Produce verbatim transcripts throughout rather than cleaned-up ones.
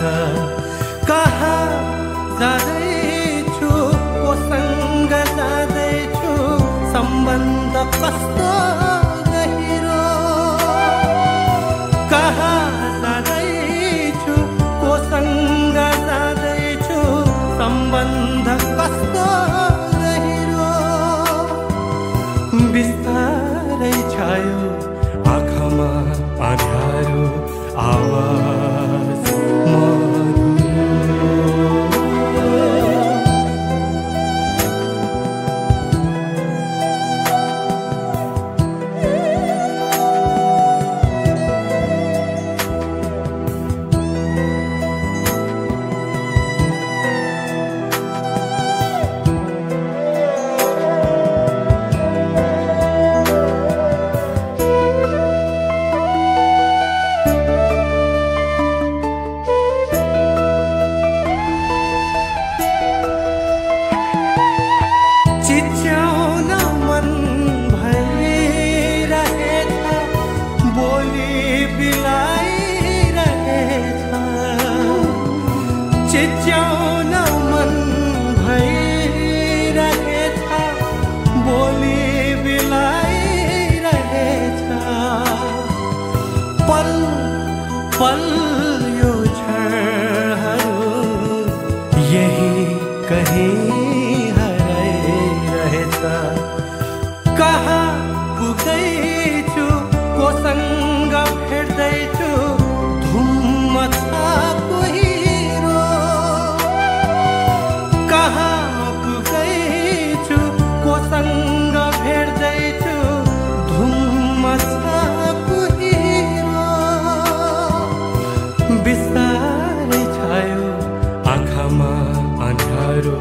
कहाँ जाँदैछु कोसँग जाँदैछु सम्बन्ध कस्तो गहिरो कहाँ जाँदैछु कोसँग जाँदैछु सम्बन्ध कस्तो गहिरो बिस्तारै छायो आँखामा आँध्यारो आवाज पल यो क्षणहरू यही कहीं हराइरहेछ कहाँ पुग्दैछु कोसँग भेट्दैछु धुम्म छ कुहिरो कहाँ पुग्दैछु कोसँग भेट्दैछु धुम्म छ बिस्तारै छायो आँखामा आँध्यारो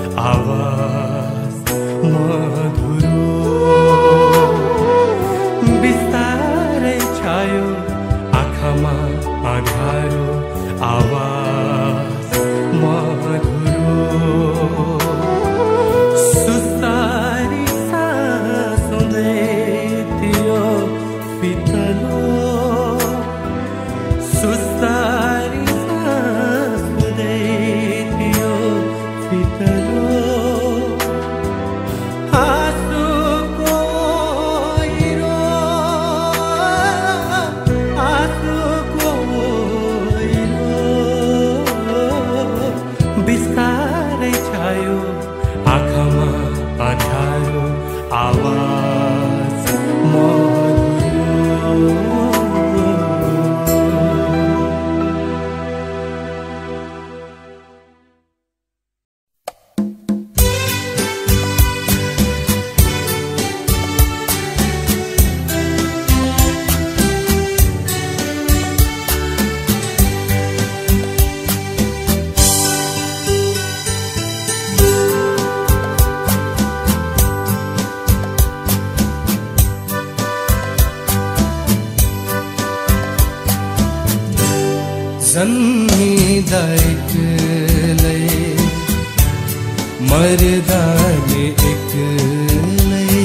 आवाज मधुरो बिस्तारै छायो आँखामा आँध्यारो आवाज मधुरो सुस्तारी सास हुँदै थियो फितलो सुस्तारी सास हुँदै थियो फितलो आँसुको ओइरो आँसुको ओइरो बिस्तारै छायो आँखामा आँध्यारो आवाज मधुरो जन्मिँदा एक्लै मर्दा नि एक्लै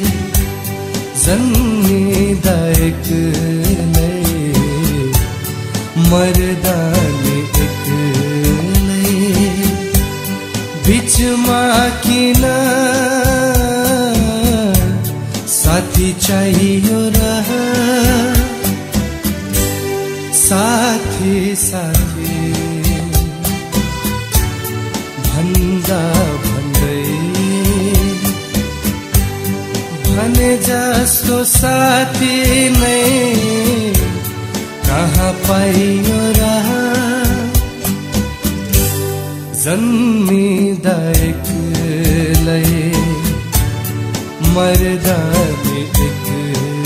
जन्मिँदा एक्लै मर्दा नि एक्लै बिचमा किन साथी चाहियो र साथी साथी भन्दा भन्दै भने जस्तो साथी नै कहाँ पाइयो र जन्मिँदा एक्लै मर्दा नि एक्लै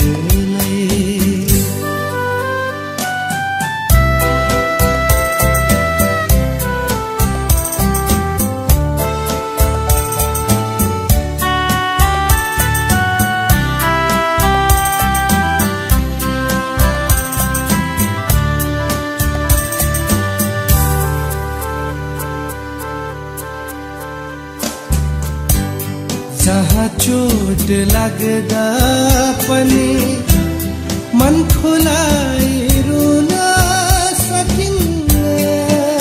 जहाँ चोट लाग्दा पनि मन खुलाई रुन सकिन्न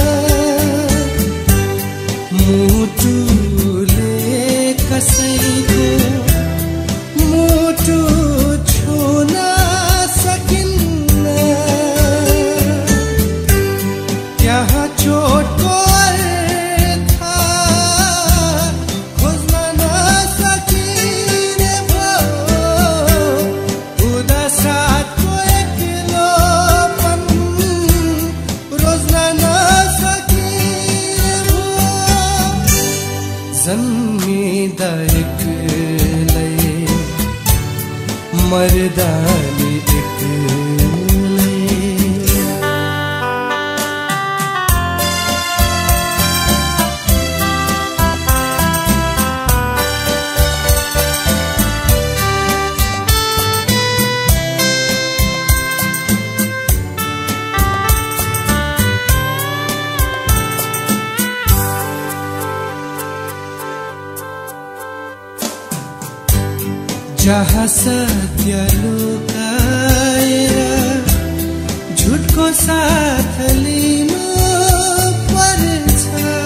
मर्दानी एक्लै। जहाँ सत्य लुकाएर झुटको साथ लिनु पर्छ,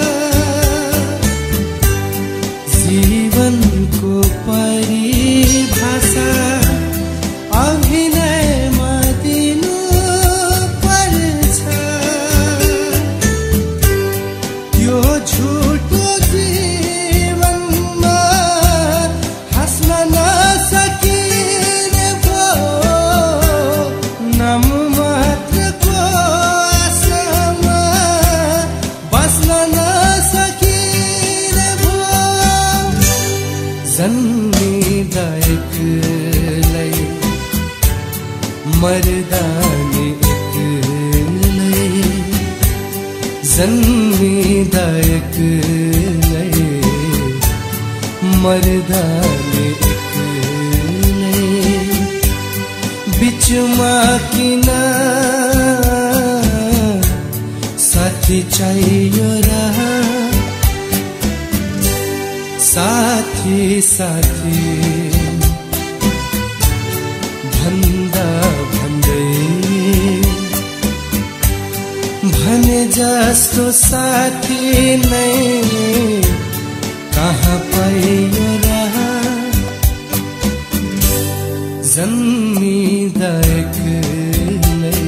जीवनको परिभाषा अभिनयमा दिनु पर्छ। त्यो झुटो जीवनमा हाँस्न नसकिने भो, नाम मात्रको आशामा बस्न नसकिने भो। जन्मिँदा एक्लै मर्दानी एक्लै, जन्मिँदा एक्लै मर्दानी एक्लै। बिचमा किन साथी चाहियो र, साथी साथी भन्दा भन्दै भने जस्तो साथी नै कहाँ पाइयो र। जन्मिँदा एक्लै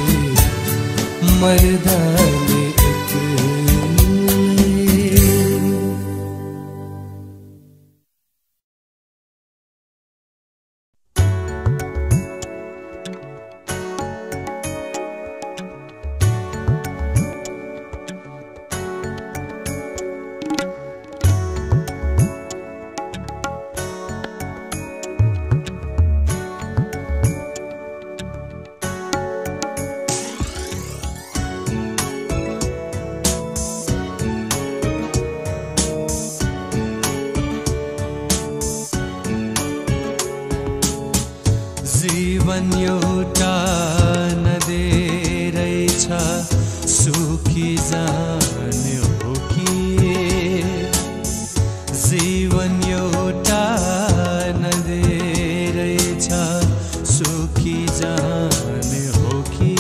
मर्दानी एक्लै। जीवन एउटा नदी रहेछ, सुखी जाने हो कि। जीवन एउटा नदी रहेछ, सुखी जाने हो कि।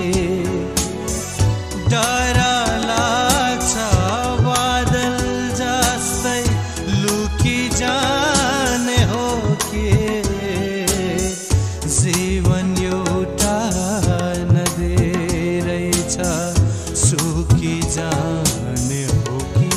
डर लाग्छ बादल जस्तै लुकी जाने हो कि। जीवन एउटा नदी रहेछ, सुखी जाने हो कि।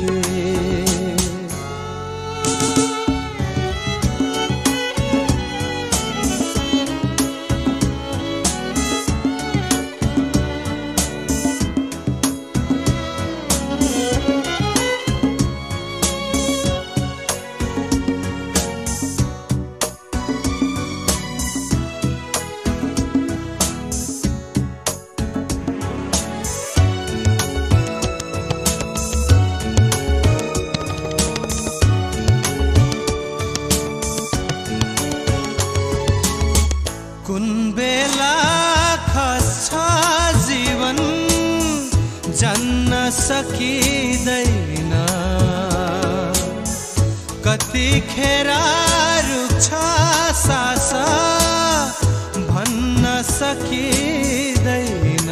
कुन बेला खस्छ जीवन जान्न सकिँदैन, कतिखेर रुक्छ सास भन्न सकिँदैन।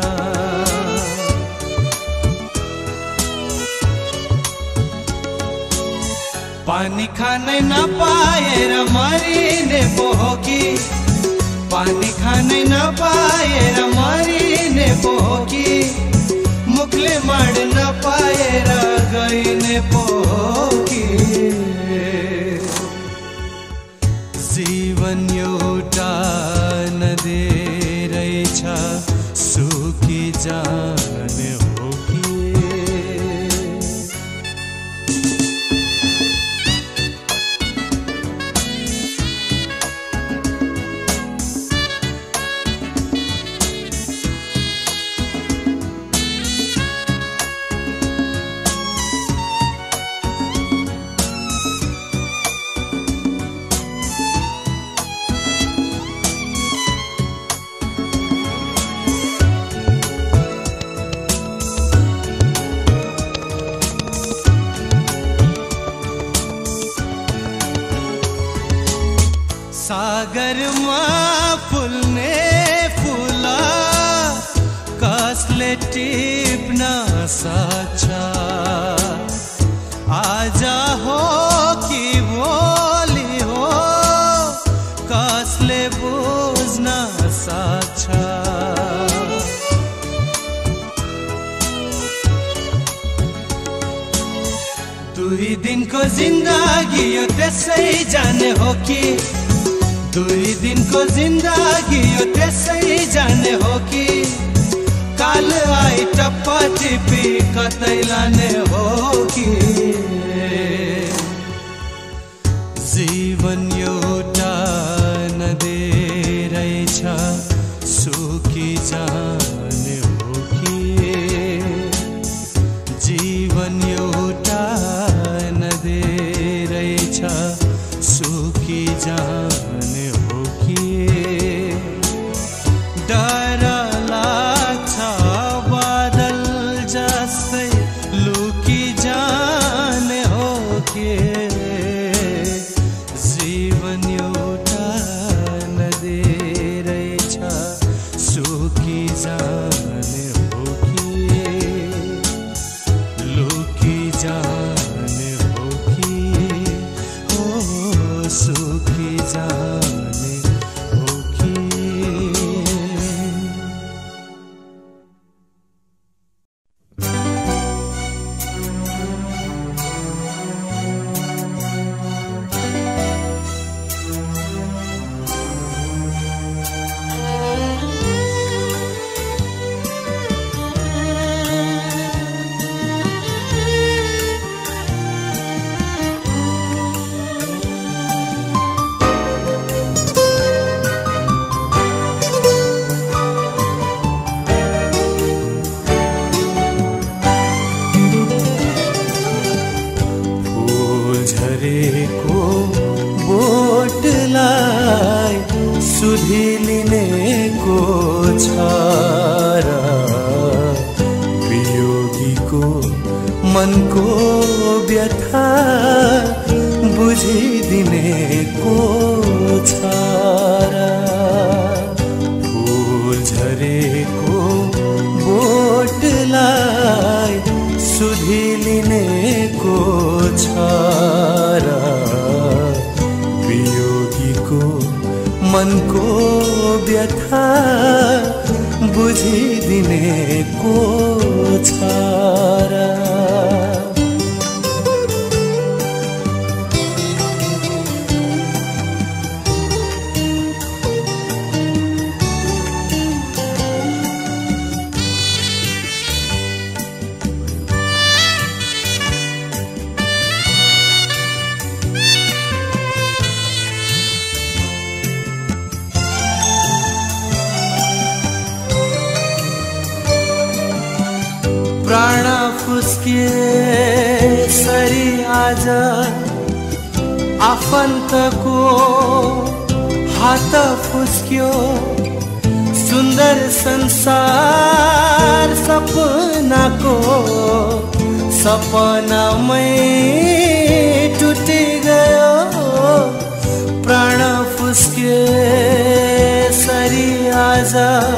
पानी खानै नपाएर मरिने पो हो कि। पानी खानै नपाएर मरिने पो हो कि। मुखले माड नपाएर गइने पो हो कि। जीवन एउटा नदी रहेछ, सुखी जाने हो कि। सागरमा फुल्ने फुला कसले टिप्न सक्छ आज हो कि भोलि हो कसले बुझ्न सक्छ दुई दिनको जिन्दगी यो त्यसै जाने हो कि दुई दिनको जिन्दगी यो त्यसै जाने हो कि काल आई टप्पा टिपी कतै लाने हो कि जीवन एउटा नदी रहेछ सुकी जाने हो कि जीवन एउटा नदी रहेछ सुकी जाने हो कि डर लाग्छ बादल जस्तै लुकी जाने हो कि जीवन एउटा नदी रहेछ सुकी जाने हो कि लुकी जाने हो कि हो सुकी जाने हो कि झरेको बोटलाई सुधिलिनेको छ र वियोगीको मनको व्यथा बुझिदिनेको छ र फुल झरेको बोटलाई सुधिलिनेको छ र वियोगीको मनको व्यथा बुझिदिनेको छ र प्राण फुस्किए सरी आज आफन्तको हात फुस्क्यो सुन्दर संसार सपनाको सपनामै टुटी गयो प्राण फुस्किए सरी आज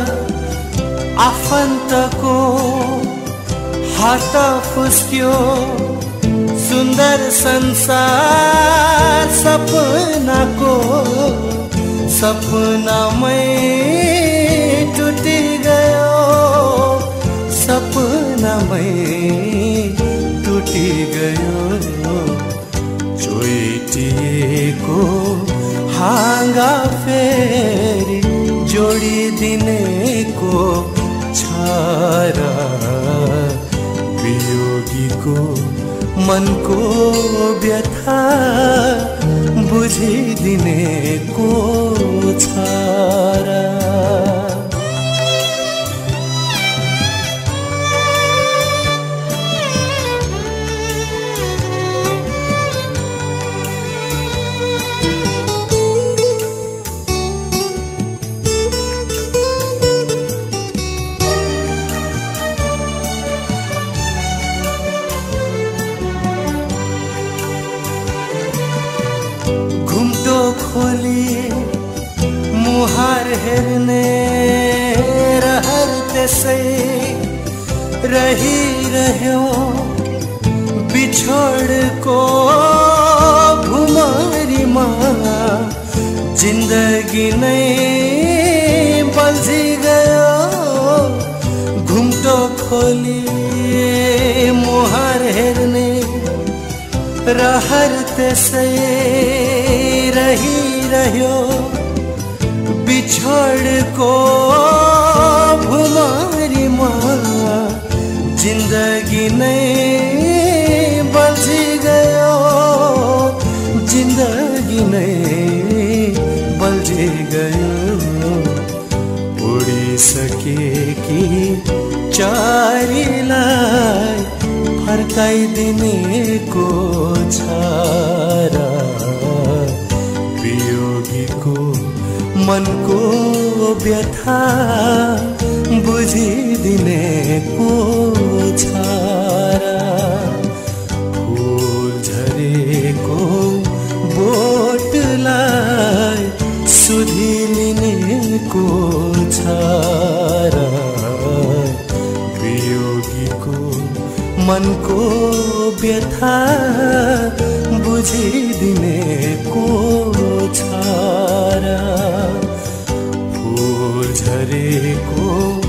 आफन्तको हात फुस्क्यो सुन्दर संसार सपनाको सपनामै टुटी गयो सपनामै टुटी गयो चोइटिएको हाँगा फेरि जोडिदिनेको छ र वियोगीको मनको व्यथा बुझिदिनेको छ र खोली मुहार हेर्ने रहर त्यसै रहिरह्यो बिछोडको भुमरीमा जिन्दगी नै बल्झी गयो घुम्टो खोली मुहार हेर्ने रहर त्यसै रहिरह्यो बिछोडको भुमरीमा जिन्दगी नै बल्झी गयो जिन्दगी नै बल्झी गयो उडिसकेकी चारीलाई फर्काइदिनेको छ र वियोगीको मनको व्यथा बुझिदिनेको छ र फुल झरेको बोटलाई सुधिलिनेको छ र वियोगीको मनको व्यथा बुझिदिनेको छ र फुल झरेको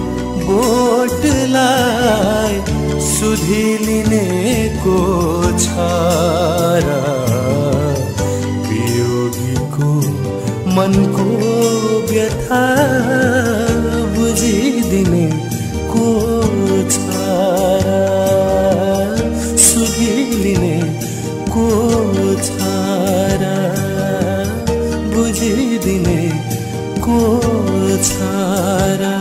बोटलाई सुधिलिनेको छ र वियोगीको मनको व्यथा बुझिदिनेको छ र सुधिलिनेको छ र बुझिदिनेको छ र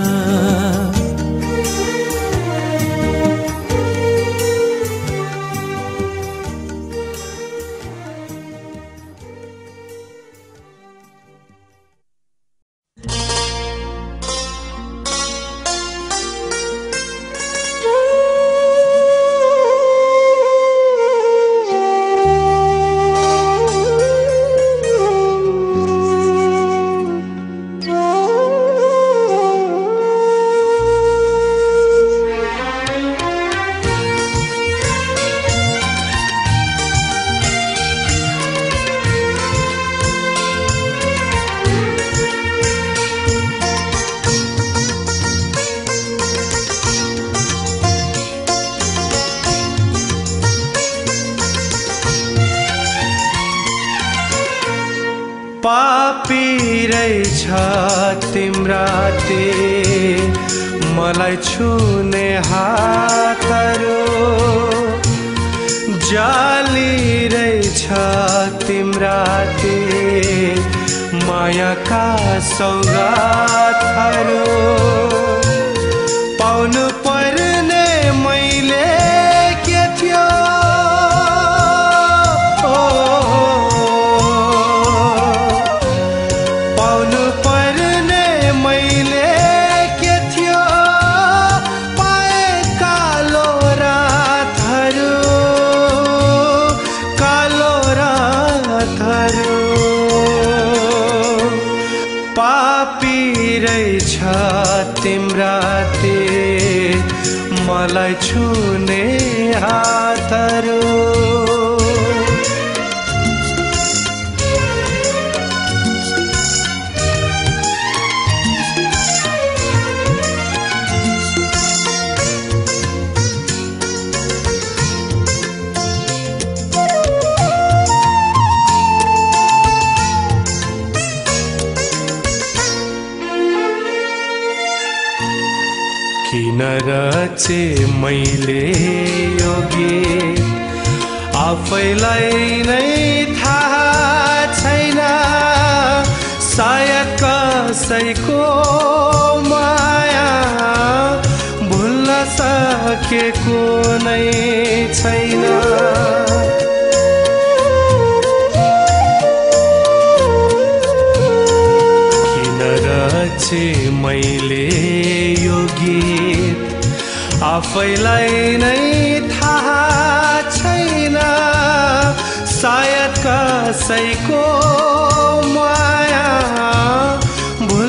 पापी रहेछ तिम्रा ते मलाई छुने हातहरू जाली रहेछ तिम्रा ते मायाका सौगातहरू पाउनु पर्ने मैले के थियो तिम्रा ते मलाई छुने हातहरू किन रचे मैले यो गीत आफैलाई नै थाहा छैन सायद कसैको माया भुल्न सकेको नै छैन किन रचे मैले यो गीत आफैलाई नै थाहा छैन सायद कसैको माया भुल्न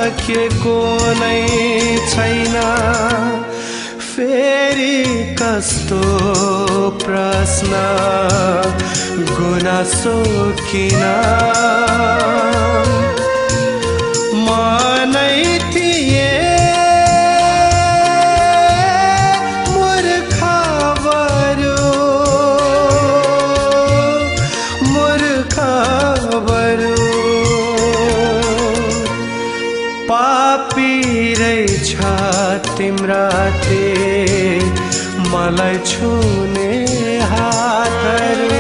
सकेको नै छैन फेरि कस्तो प्रश्न गुनासो किन मनै थिए मूर्ख बरु मूर्ख बरु पापी रहेछ तिम्रा ते मलाई छुने हातहरू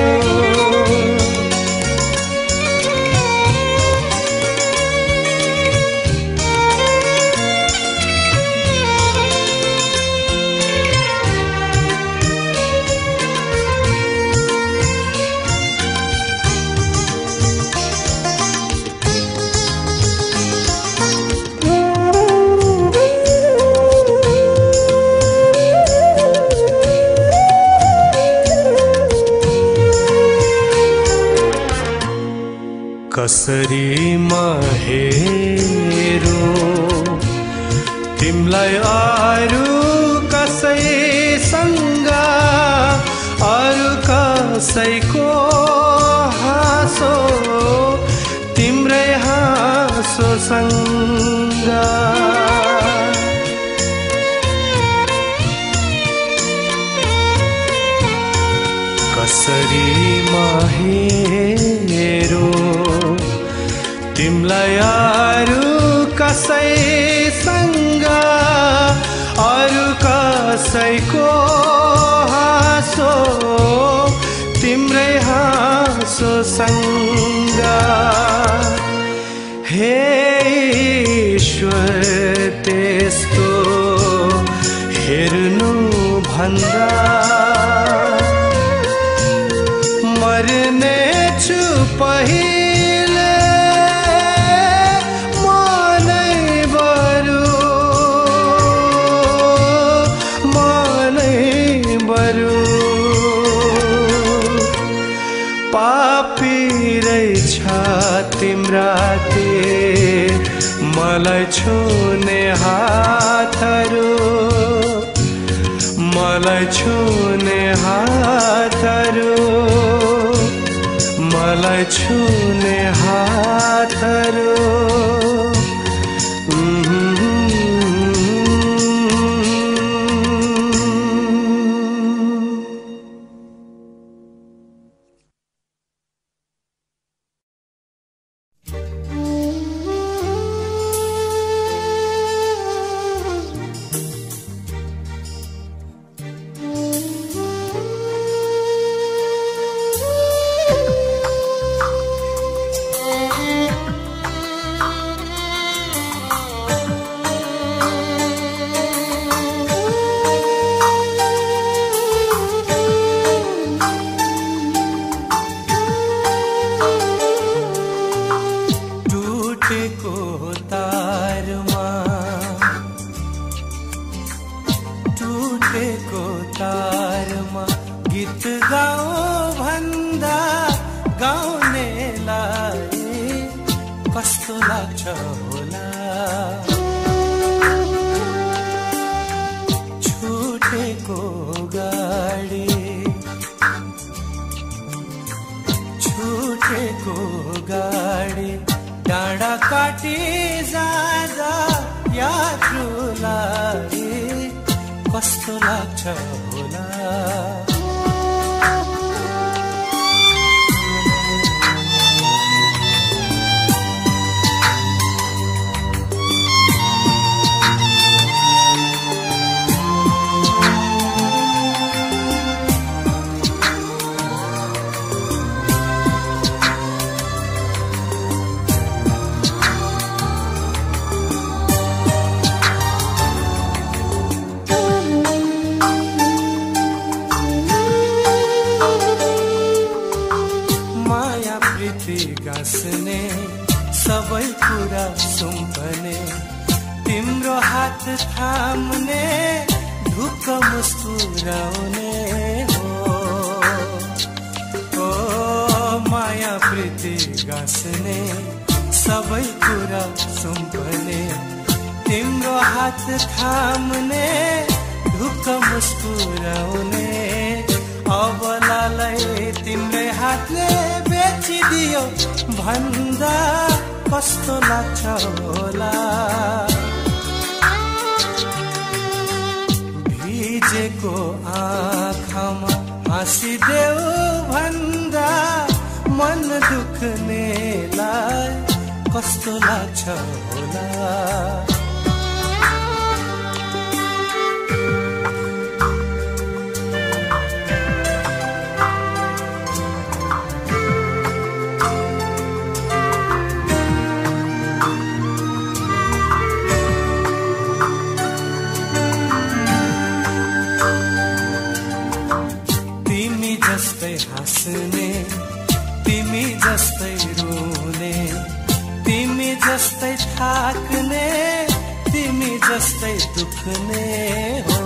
कसरी म हेरु तिमलाई अरू कसैसँग अरू कसैको हाँसो तिम्रै हाँसोसँग कसरी म हेरु तिमलाई अरू कसैसँग अरू कसैको हाँसो तिम्रै हाँसोसँग हे ईश्वर त्यस्तो हेर्नु भन्दा मर्ने छु पहिले मनै बरु मनै बरु पापी रहेछ तिम्रा ते मलाई छुने हातहरू मलाई छुने हातहरू मलाई छुने हातहरू सबै कुरा सुम्पने तिम्रो हात थाम्ने ढुक्क मुस्कुराउने अबलालाई तिम्रै हातले बेचिदियो भन्दा कस्तो लाग्छ होला भिजेको आँखामा हाँसिदेऊ भन्दा मन दुख्नेलाई कस्तो लाग्छ होला हाँस्ने तिमी जस्तै रोने तिमी जस्तै थाक्ने तिमी जस्तै दुख्ने हो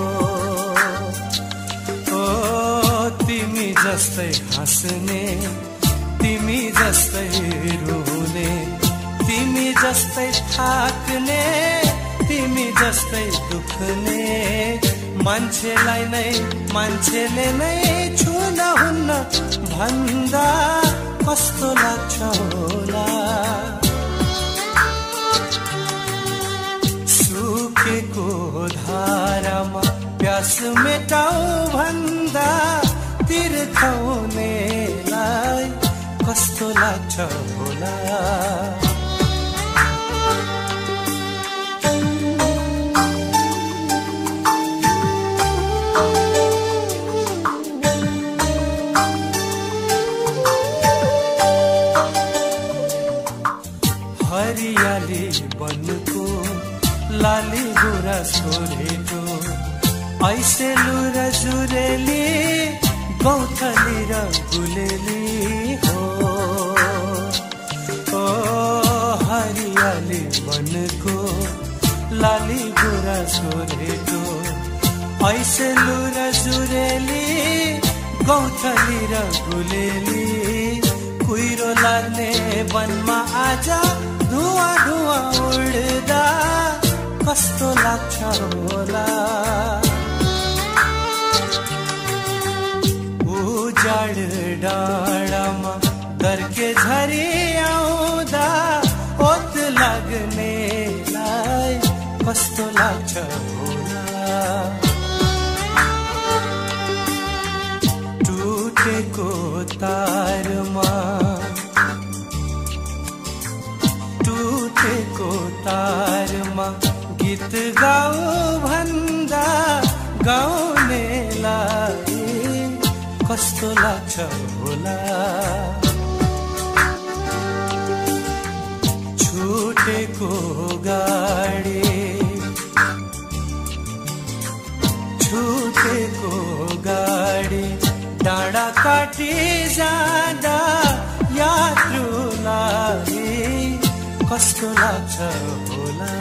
ओ तिमी जस्तै हाँस्ने तिमी जस्तै रोने तिमी जस्तै थाक्ने तिमी जस्तै दुख्ने मान्छेलाई नै मान्छेले नै छुन हुन्न भन्दा कस्तो लाग्छ होला सुकेको धारामा प्यास मेटाऊ भन्दा तिर्खाउनेलाई कस्तो लाग्छ होला हरियाली बनको लाली गुराँस छोडेको ऐसे लुरा जुरेली गौथली र गुलेली हो ओ हरियाली बनको लाली गुराँस छोडेको ऐसे लुरा जुरेली गौथली र गुलेली कुहिरो लाग्ने वनमा आजा धुवाँ धुवाँ उड्दा कस्तो लाग्छ होला उजाड डाँडामा दर्के झरी आउँदा ओत लाग्नेलाई कस्तो लाग्छ होला टुटेको तारमा टुटेको तारमा गीत गाऊ भन्दा गाउनेलाई कस्तो लाग्छ होला छुटेको गाडी छुटेको गाडी डाँडा काटी जाँदा यात्रुलाई कस्तो लाग्छ होला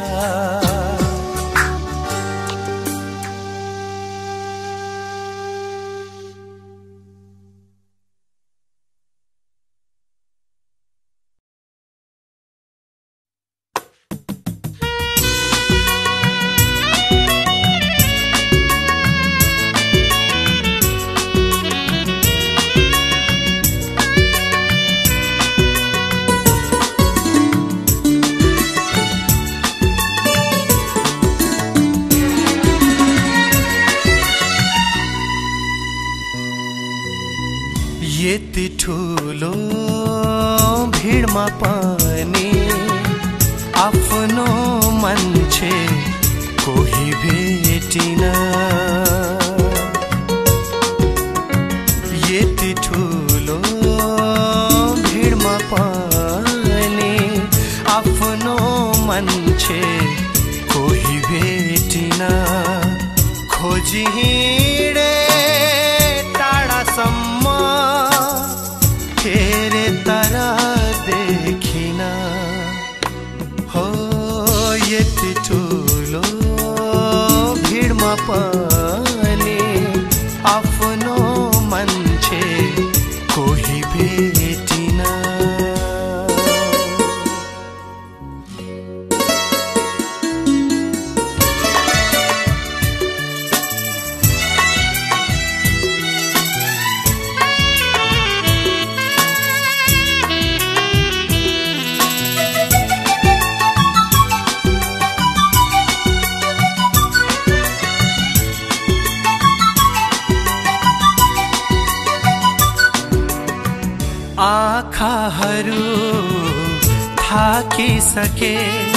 यति ठुलो भिडमा पनि आफ्नो मान्छे कोही भेटिन यति ठुलो भिडमा पनि आफ्नो मान्छे कोही भेटिन खोजी हिँडे टाढासम्म हेरे तर देखिन हो यति ठुलो भिडमा पनि आफ्नो मान्छे कोही भेटिन थाकिसके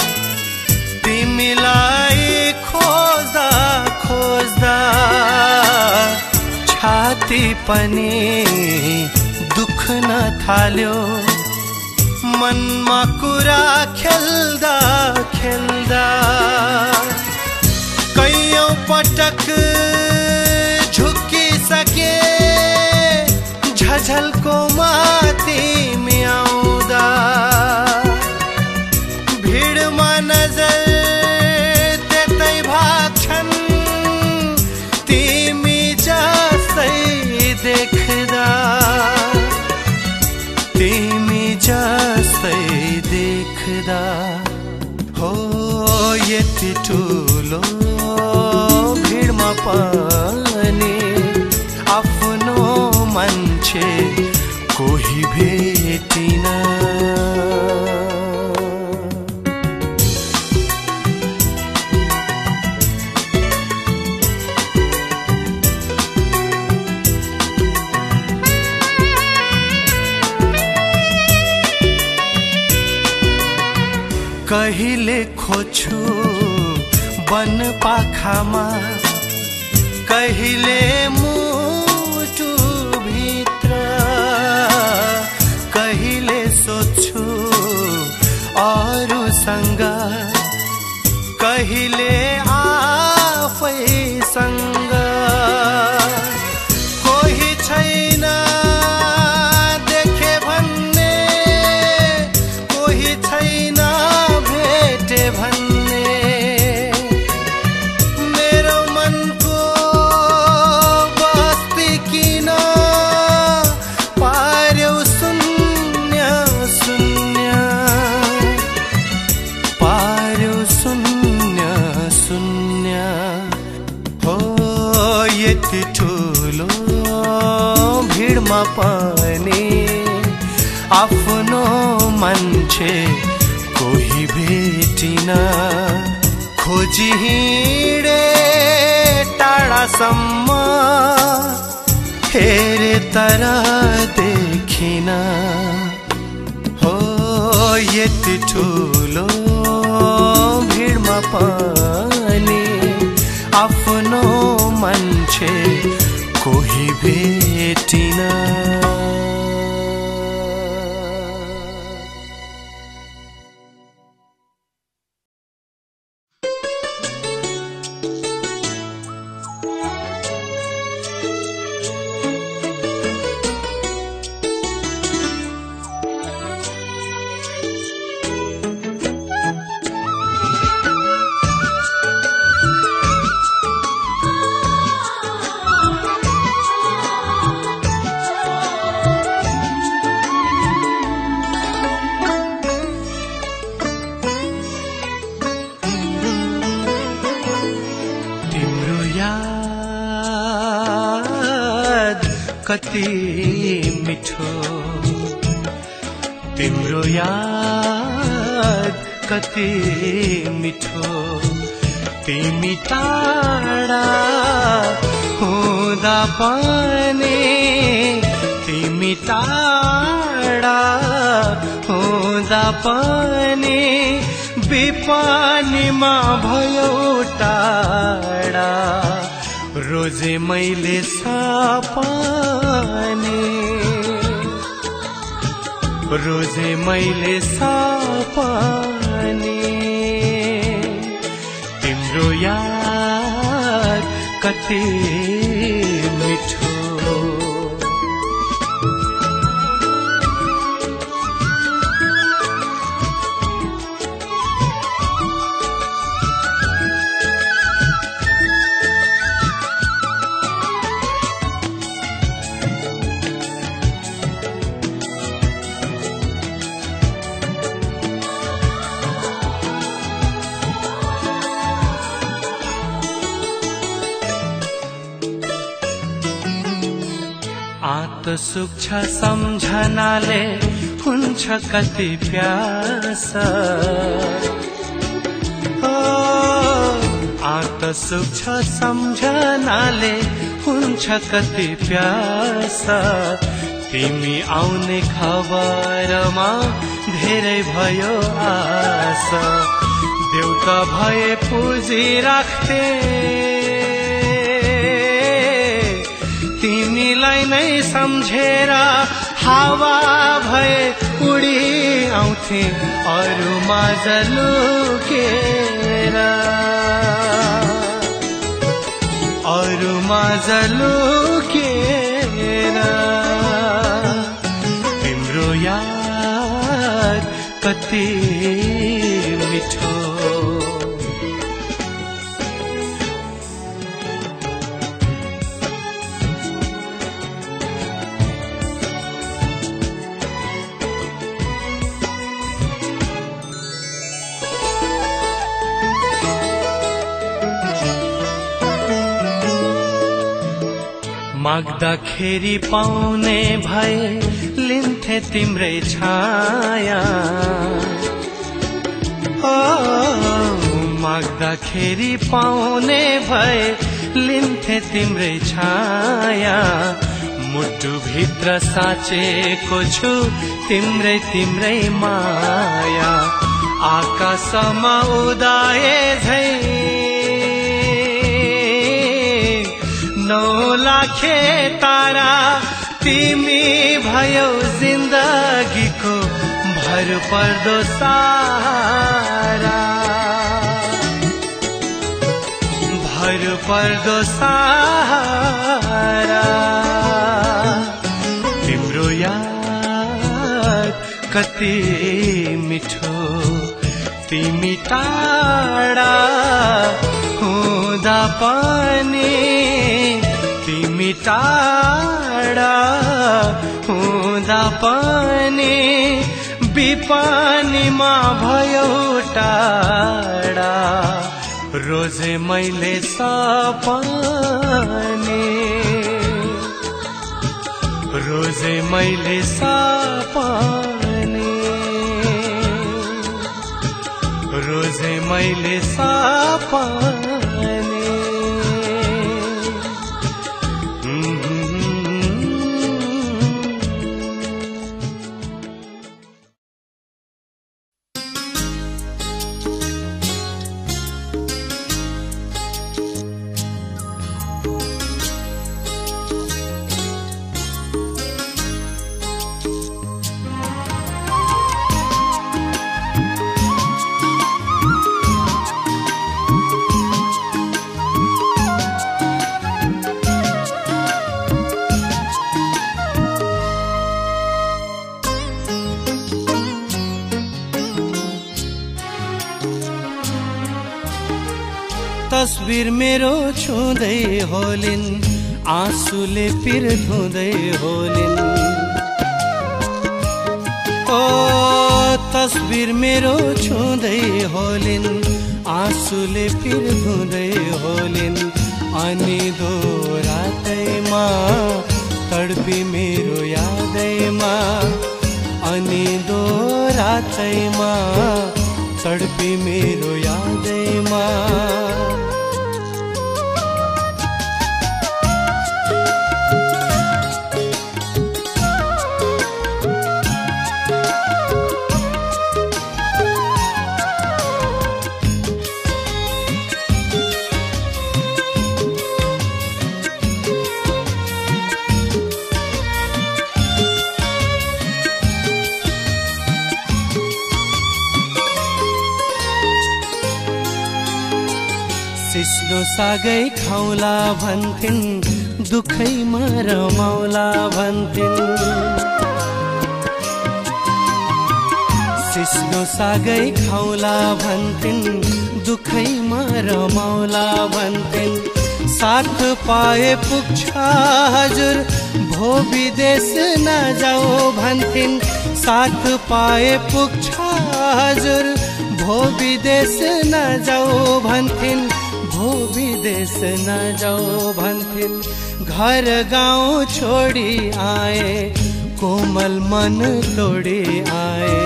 तिमीलाई खोज्दा खोज्दा छाती पनि दुख्न थाल्यो मनमा कुरा खेल्दा खेल्दा कैयौं पटक झुकिसके झझल्को माथि मियाउँदा भिडमा नजर त्यतै भाग्छन् तिमी जस्तै देख्दा तिमी जस्तै देख्दा हो यति ठुलो भिडमा पनि आफ्नो मान्छे कोही भेटिन कहिले खोज्छु वन पाखामा कहिले मुटु भित्र कहिले सोच्छु अरूसँग कहिले आफैसँग कोही छैन देखे भन्ने कोही छैन भेटे भन्ने मेरो मनको बस्ती किन पार्यौ शून्य शून्य पार्यौ शून्य शून्य हो यति ठुलो भिडमा पनि आफ्नो मान्छे कोही भेटिन खोजी हिँडे टाढासम्म हेरे तर देखिन हो यति ठुलो भिडमा पनि आफ्नो मान्छे कोही भेटिन कति मिठो तिम्रो याद कति मिठो तिमी टाढा हुँदा पनि तिमी टाढा हुँदा पनि बिपानीमा भयो टाढा रोजे मैले सपने रोजे मैले सपने तिम्रो याद कति मिठो आत सुक्छ सम्झनाले हुन्छ कति प्यास आत सुक्छ सम्झनाले हुन्छ कति प्यास तिमी आउने खबरमा धेरै भयो आश, देउता भए पुजी राख्थे, तिमीलाई नै सम्झेर हावा भए उडी आउँथे अरू माझ लुकेर, अरू माझ लुकेर। तिम्रो याद कति मिठो, माग्दाखेरि पाउने भए लिन्थे तिम्रै छाया, ओ माग्दाखेरि पाउने भए लिन्थे तिम्रै छाया, मुटुभित्र साँचेको छु तिम्रै तिम्रै माया। आकाशमा उदाए झै नौ लाखे तारा, तिमी भयो जिन्दगीको भर पर्दो सारा, भर पर्दो सारा। तिम्रो याद कति मिठो, तिमी टाढा हुँदा पनि, तिमी टाढा हुँदा पनि, बिपानीमा भयो टाढा। रोजे मैले सपने, रोजे मैले सपने, रोजे मैले सपने। तस्बिर मेरो छुँदै होलिन्, आँसुले पिर धुँदै होलिन्। ओ तस्बिर मेरो छुँदै होलिन्, आँसुले पिर धुँदै होलिन्। अनि दोरातैमा तडपी मेरो यादैमा, अनि दोरातैमा तडपी मेरो यादैमा। सिस्नो सागै खाउला भन्थिन्, दुखैमा रमाउला भन्थिन्। सिस्नो सागै खाउला भन्थिन्, दुखैमा रमाउला भन्थिन्। साथ पाए पुग्छ हजुर, भो विदेश नजाऊ भन्थिन्। साथ पाए पुग्छ हजुर, भो विदेश नजाऊ भन्थिन्। भो विदेश नजाऊ भन्थिन्। घर गाउँ छोडी आए, कोमल मन तोडी आए।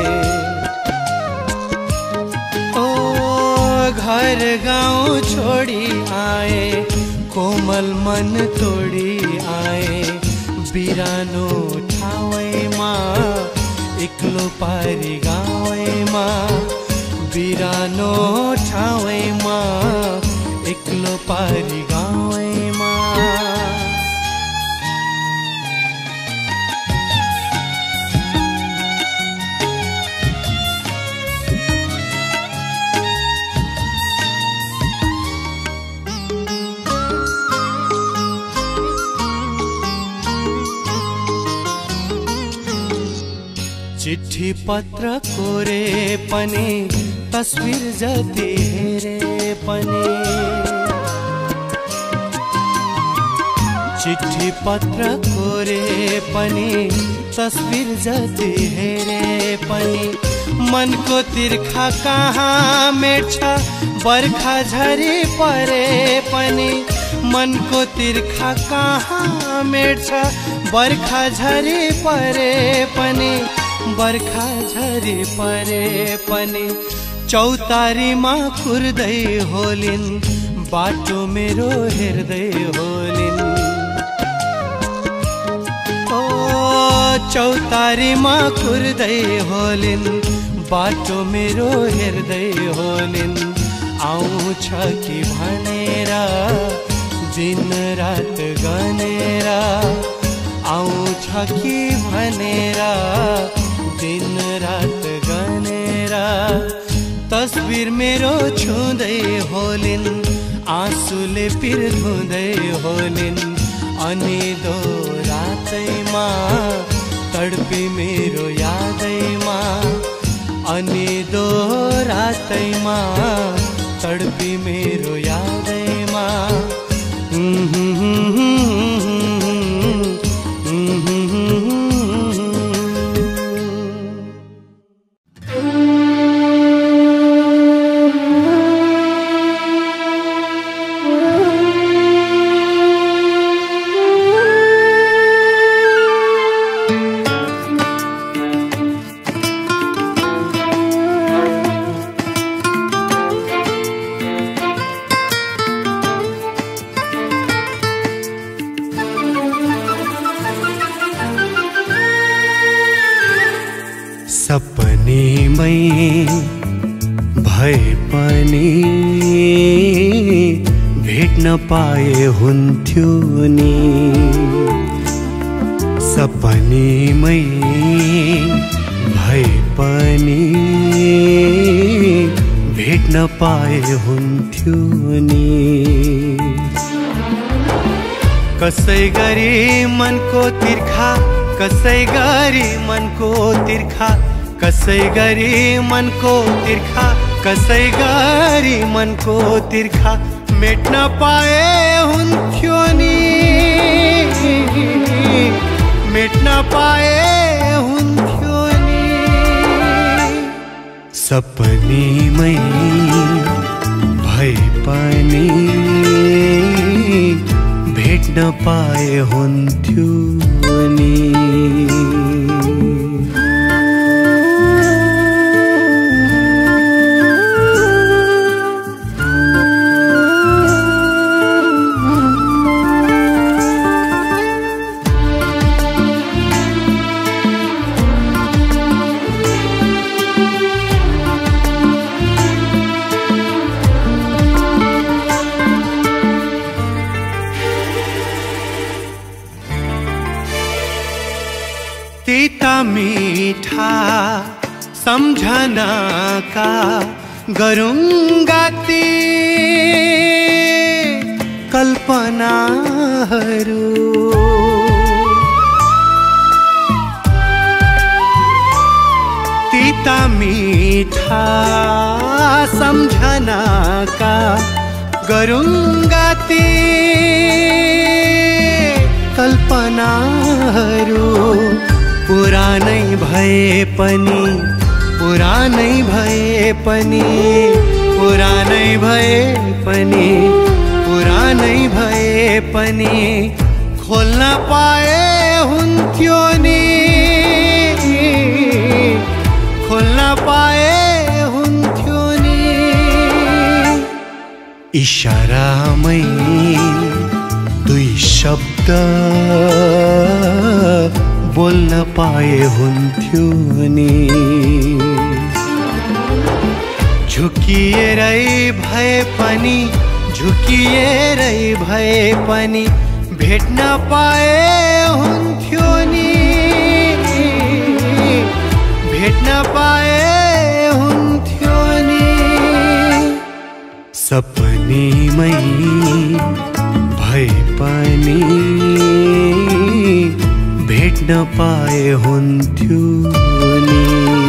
ओ घर गाउँ छोडी आए, कोमल मन तोडी आए। बिरानो ठाउँमा एक्लो पारी गाउँमा बिरानो ठाउँमा एक्लो पारी गाउँमा चिट्ठी पत्र कोरे पनि तस्बिर जति हेरे पनि चिट्ठी पत्र कोरे पनि तस्बिर जति हेरे पनि मनको तिर्खा कहाँ मेट्छ बर्खा झरी परे पनि मनको तिर्खा कहाँ मेट्छ बर्खा झरी परे पनि बर्खा झरी परे पनि चौतारीमा कुर्दै होलिन् बाटो मेरो हेर्दै होलिन् ओ चौतारीमा कुर्दै होलिन् बाटो मेरो हेर्दै होलिन् आउँछ कि भनेर दिन रात गनेर आउँछ कि भनेर दिन रात गनेर तस्बिर मेरो छुँदै होलिन् आँसुले पिर धुँदै होलिन् अनि दो रातैमा तडपी मेरो यादैमा अनि दो रातैमा तडपी मेरो यादैमा सपनीमै भए पनि भेट्न पाए हुन्थ्यो नि सपनीमै भए पनि भेट्न पाए हुन्थ्यो नि कसै गरी मनको तिर्खा कसै गरी मनको तिर्खा कसै गरी मनको तिर्खा कसै गरी मनको तिर्खा मेट्न पाए हुन्थ्यो नि मेट्न पाए हुन्थ्यो नि सपनीमै भए पनि भेट्न पाए हुन्थ्यो नि तीता मीठा सम्झनाका गरूँगा ती कल्पनाहरू तीता मीठा सम्झनाका गरूँगा ती कल्पनाहरू पुरानै भए पनि पुरानै भए पनि पुरानै भए पनि पुरानै भए पनि खोल्न पाए हुन्थ्यो नि खोल्न पाए हुन्थ्यो नि इशारामै दुई शब्द बोल्न पाए हुन्थ्यो नि। झुकिएरै भए पनि झुकिएरै भए पनि भेट्न पाए हुन्थ्यो नि, भेट्न पाए हुन्थ्यो नि। सपनीमै भए पनि भेट्न पाए हुन्थ्यो नि।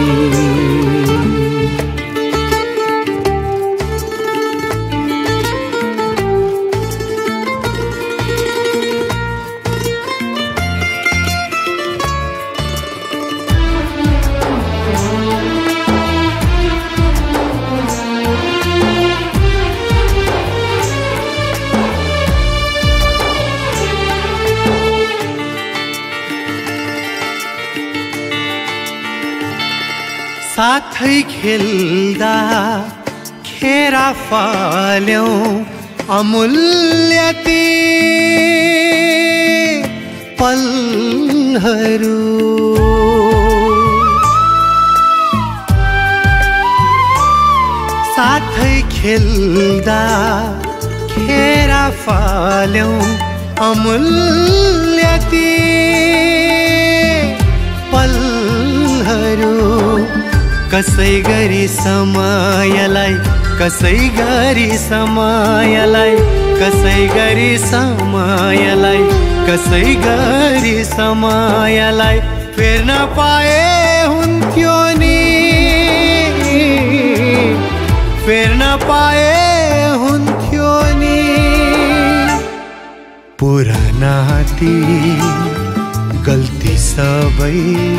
साथै खेल्दा खेरा फाल्यौं अमूल्य ती पलहरू। साथै खेल्दा खेरा फाल्यौं अमूल्य ती पलहरू। कसै गरी समयलाई कसै गरी समयलाई कसै गरी समयलाई कसै गरी समयलाई फेर्न पाए हुन्थ्यो नि, फेर्न पाए हुन्थ्यो नि। पुराना ती गल्ती सबै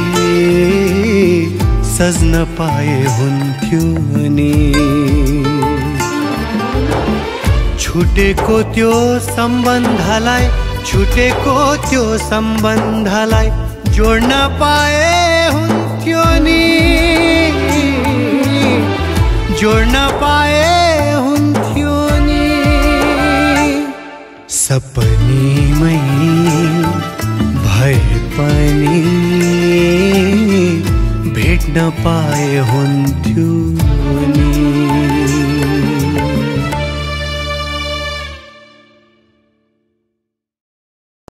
सज्न पाए हुन्थ्यो नि। छुटेको त्यो सम्बन्धलाई छुटेको त्यो सम्बन्धलाई जोड्न पाए हुन्थ्यो नि, जोड्न पाए हुन्थ्यो नि। सपनीमै भए पनि भेट्न पाए हुन्थ्यो नि।